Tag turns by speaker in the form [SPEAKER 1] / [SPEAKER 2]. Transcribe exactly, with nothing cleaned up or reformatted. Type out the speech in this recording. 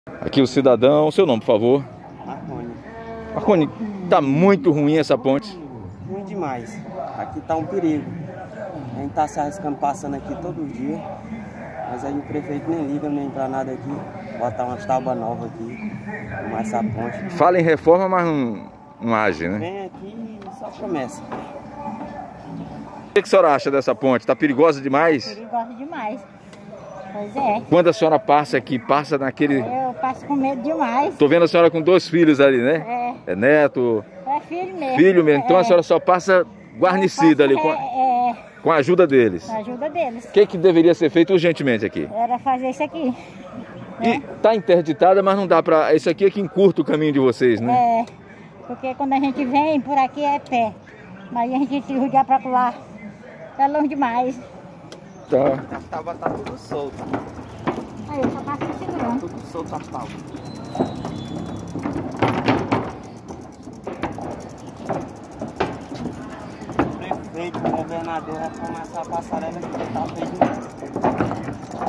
[SPEAKER 1] Aqui o cidadão, o seu nome, por favor.
[SPEAKER 2] Marconi.
[SPEAKER 1] Marconi, tá muito ruim essa ponte.
[SPEAKER 2] Ruim demais. Aqui tá um perigo. A gente tá se arriscando passando aqui todo dia. Mas aí o prefeito nem liga, nem pra nada aqui. Botar umas tábuas novas aqui. Arrumar essa ponte.
[SPEAKER 1] Fala em reforma, mas não, não age, né?
[SPEAKER 2] Vem aqui e só promessa.
[SPEAKER 1] O que a senhora acha dessa ponte? Tá perigosa demais?
[SPEAKER 3] Perigosa demais. Pois é.
[SPEAKER 1] Quando a senhora passa aqui, passa naquele...
[SPEAKER 3] Eu passo com medo demais.
[SPEAKER 1] Tô vendo a senhora com dois filhos ali, né?
[SPEAKER 3] É.
[SPEAKER 1] É neto?
[SPEAKER 3] É filho mesmo.
[SPEAKER 1] Filho mesmo. Então
[SPEAKER 3] é.
[SPEAKER 1] a senhora só passa guarnecida ali, com a,
[SPEAKER 3] É, é,
[SPEAKER 1] com a ajuda deles.
[SPEAKER 3] a ajuda deles.
[SPEAKER 1] O que, que deveria ser feito urgentemente aqui?
[SPEAKER 3] Era fazer isso aqui.
[SPEAKER 1] E tá interditada, mas não dá pra... Isso aqui é que encurta o caminho de vocês, né?
[SPEAKER 3] É, porque quando a gente vem por aqui é pé. Mas a gente se rodear pra lá, é longe demais.
[SPEAKER 1] Tá.
[SPEAKER 2] A tábua tá tudo solta.
[SPEAKER 3] Aí eu só passo segurando.
[SPEAKER 2] Tudo solto a tábua. O prefeito, o governador vai começar a passarela aqui. Tá feio demais.